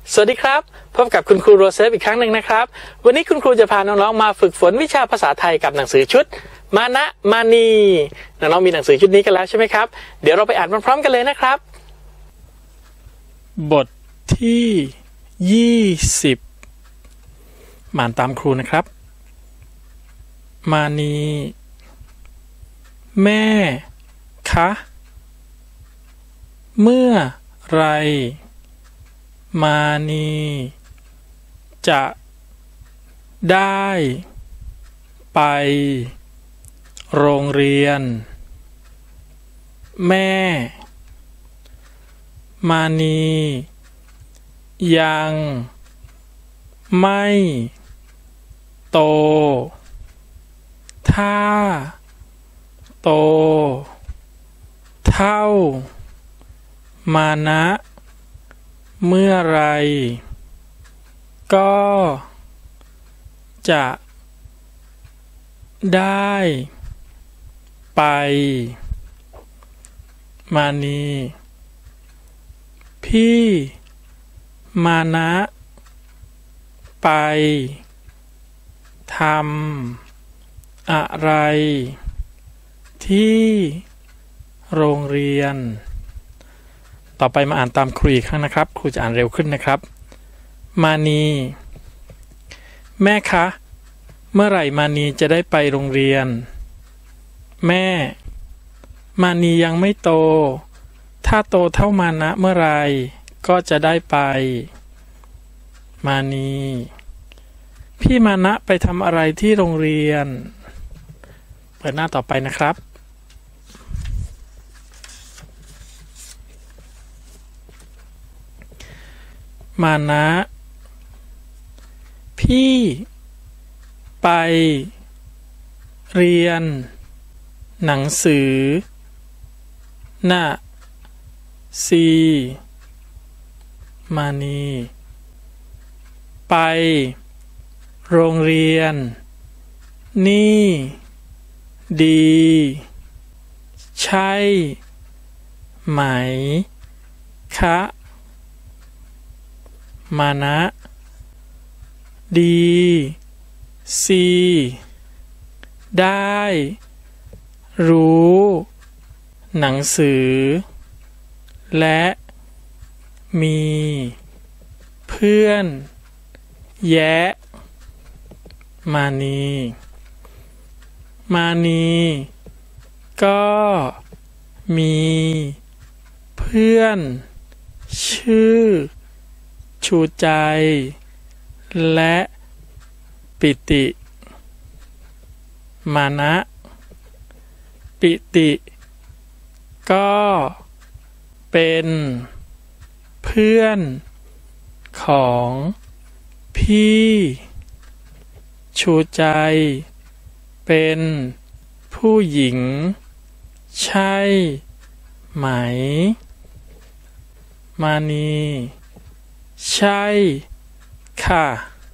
สวัสดีครับพบกับคุณครูโรเซฟอีกครั้งหนึ่งนะครับวันนี้คุณครูจะพาน้องๆมาฝึกฝนวิชาภาษาไทยกับหนังสือชุดมานะมานีน้องๆมีหนังสือชุดนี้กันแล้วใช่ไหมครับเดี๋ยวเราไปอ่านพร้อมๆกันเลยนะครับบทที่20มาอ่านตามครูนะครับมานีแม่คะเมื่อไรมานีจะได้ไปโรงเรียนแม่มานียังไม่โตถ้าโตเท่ามานะเมื่อไรก็จะได้ไปมานีพี่มานะไปทำอะไรที่โรงเรียนต่อไปมาอ่านตามครูอีกครั้งนะครับครูจะอ่านเร็วขึ้นนะครับมานีแม่คะเมื่อไหร่มานีจะได้ไปโรงเรียนแม่มานียังไม่โตถ้าโตเท่ามานะเมื่อไหร่ก็จะได้ไปมานีพี่มานะไปทำอะไรที่โรงเรียนเปิดหน้าต่อไปนะครับมานะพี่ไปเรียนหนังสือน่ะสิมานีไปโรงเรียนนี่ดีใช่ไหมคะมานะดีสิได้รู้หนังสือและมีเพื่อนแยะมานีก็มีเพื่อนชื่อชูใจและปิติมานะปิติก็เป็นเพื่อนของพี่ชูใจเป็นผู้หญิงใช่ไหมมานีใช่ค่ะ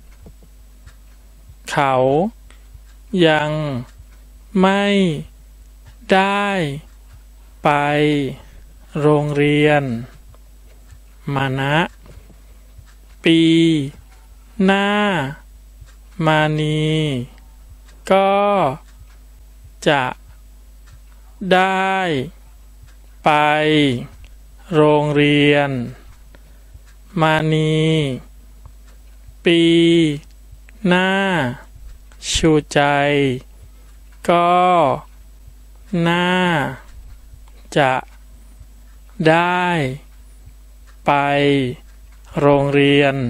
เขายังไม่ได้ไปโรงเรียนมานะปีหน้ามานีก็จะได้ไปโรงเรียนมานีปีหน้าชูใจก็น่าจะได้ไปโรงเรียน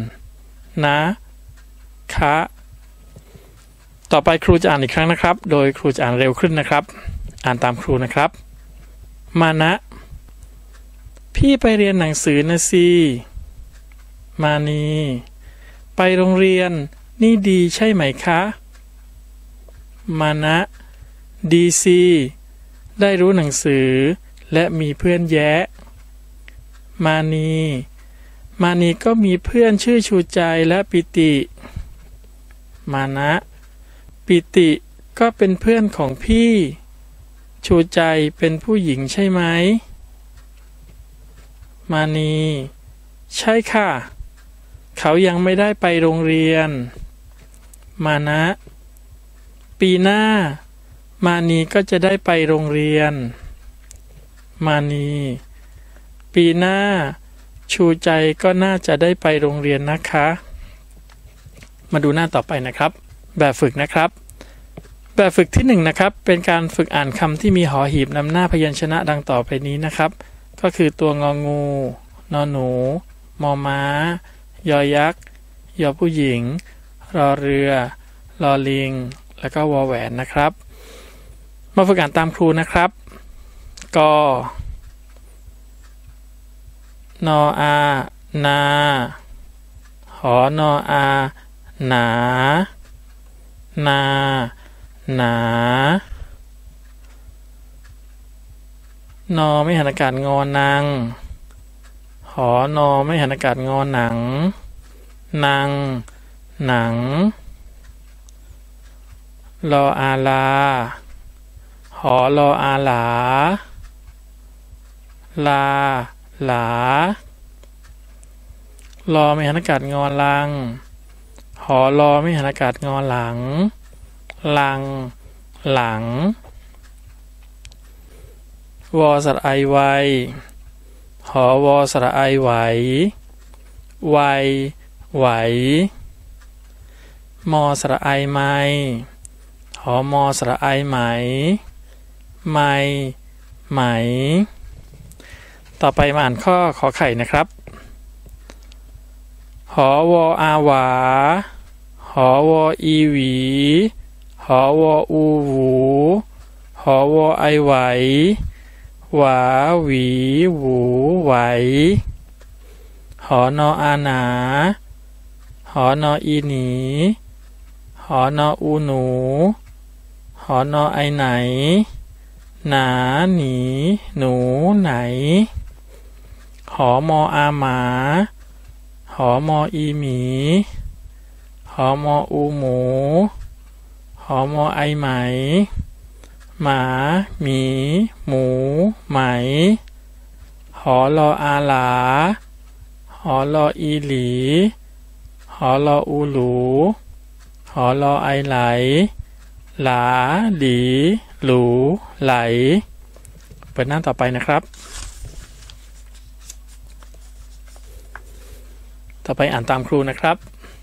นะคะต่อไปครูจะอ่านอีกครั้งนะครับโดยครูจะอ่านเร็วขึ้นนะครับอ่านตามครูนะครับมานะพี่ไปเรียนหนังสือนะสิมานีไปโรงเรียนนี่ดีใช่ไหมคะมานะดีสิได้รู้หนังสือและมีเพื่อนแยะมานีก็มีเพื่อนชื่อชูใจและปิติมานะปิติก็เป็นเพื่อนของพี่ชูใจเป็นผู้หญิงใช่ไหมมานีใช่ค่ะเขายังไม่ได้ไปโรงเรียนมานะปีหน้ามานีก็จะได้ไปโรงเรียนมานีปีหน้าชูใจก็น่าจะได้ไปโรงเรียนนะคะมาดูหน้าต่อไปนะครับแบบฝึกนะครับแบบฝึกที่1นะครับเป็นการฝึกอ่านคำที่มีหอหีบนำหน้าพยัญชนะดังต่อไปนี้นะครับก็คือตัวงองูนอหนูมอม้ายอยักษ์ยอผู้หญิงรอเรือลอลิงแล้วก็วอแหวนนะครับมาฝึกอ่านตามครูนะครับกนออานาหอนออาหนานาหนานอไม่หันอากาศงอนังหอนอไม่หันอากาศงอหนังนางหนังรออาลาหอรออาหลาลาหลารอไม่หันอากาศงอลังหอรอไม่หันอากาศงอหลังลังหลังวอสระไอไวหอวอสระไอไหวไวไหวมอสระไอไมหอมอสระไอไหมไมไหมต่อไปมาอ่านข้อขอไข่นะครับหอวออาหวาหอวออีหวีหอวออูหวูหอวอไอไหวหวาหวีหวูไหวหอนออาหนาหอนออีหนีหอนออูหนูหอนอไอไหนหนาหนีหนูไหนหอมออาหมาหอมออีหมีหอมออูหมูหอมอไอไหมหมาหมีหมูไหมหอรออาหลาหอรออีหลีหอรออูหลูหอรอไอไหลหลาหลีหลูไหลเปิดหน้าต่อไปนะครับต่อไปอ่านตามครูนะครับ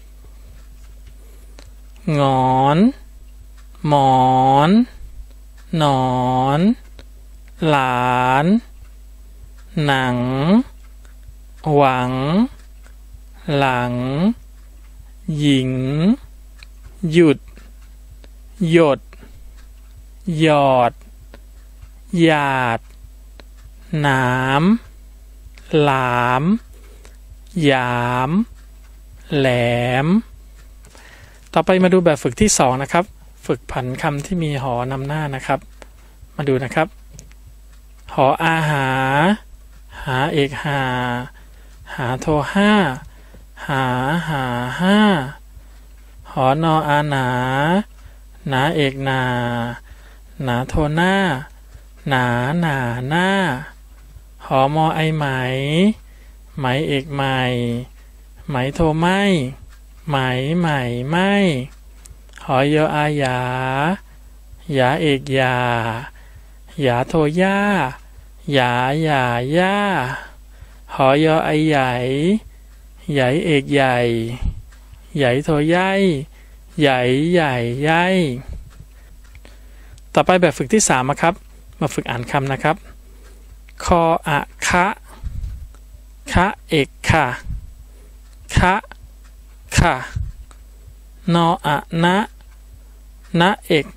งอนหมอนหนอนหลานหนังหวังหลังหญิงหยุดหยดหยอดหยาดหนามหลามหยามแหลมต่อไปมาดูแบบฝึกที่2นะครับฝึกผันคำที่มีหอนำหน้านะครับมาดูนะครับหออาหาหาเอกหาหาโทห้าหาห้าหอนออาหนาหนาเอกนาหนาโทหน้าหนาหน้าหอมอไอไหมไหมเอกไหมไหมโทไม่ไหมไม่หอยออาหยาหยาเอกยาหยาโทย่าหยาย่าหอยอไอใหญ่ใหญ่เอกใหญ่ใหญ่โทใหญ่ใหญ่ต่อไปแบบฝึกที่3นะครับมาฝึกอ่านคำนะครับคออะคะเอกค่ะนออะนะเอก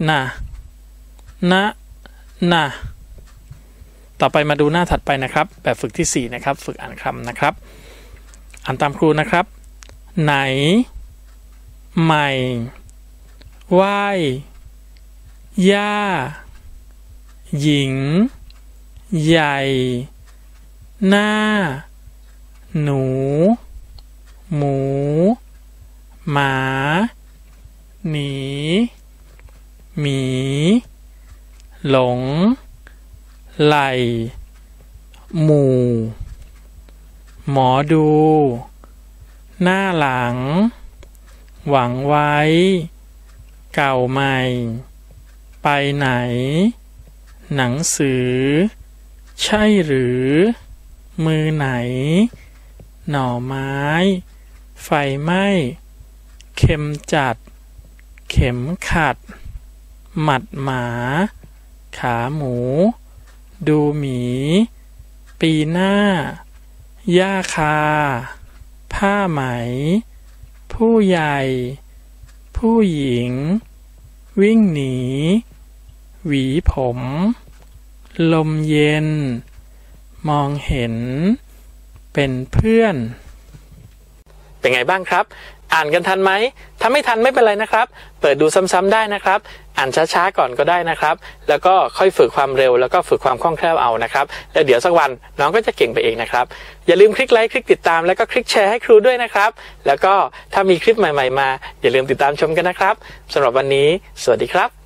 นะต่อไปมาดูหน้าถัดไปนะครับแบบฝึกที่4นะครับฝึกอ่านคำนะครับอ่านตามครูนะครับไหนใหม่ไหว้ย่าหญิงใหญ่หน้าหนูหมูหมาหนีหมีหลงไหลหมู่หมอดูหน้าหลังหวังไว้เก่าใหม่ไปไหนหนังสือใช่หรือมือไหนหน่อไม้ไฟไหม้เข็มจัดเข็มขัดหมัดหมาขาหมูดูหมีปีหน้าหญ้าคาผ้าไหมผู้ใหญ่ผู้หญิงวิ่งหนีหวีผมลมเย็นมองเห็นเป็นเพื่อนเป็นไงบ้างครับอ่านกันทันไหมถ้าไม่ทันไม่เป็นไรนะครับเปิดดูซ้ำๆได้นะครับอ่านช้าๆก่อนก็ได้นะครับแล้วก็ค่อยฝึกความเร็วแล้วก็ฝึกความคล่องแคล่วเอานะครับแล้วเดี๋ยวสักวันน้องก็จะเก่งไปเองนะครับอย่าลืมคลิกไลค์คลิกติดตามแล้วก็คลิกแชร์ให้ครูด้วยนะครับแล้วก็ถ้ามีคลิปใหม่ๆมาอย่าลืมติดตามชมกันนะครับสำหรับวันนี้สวัสดีครับ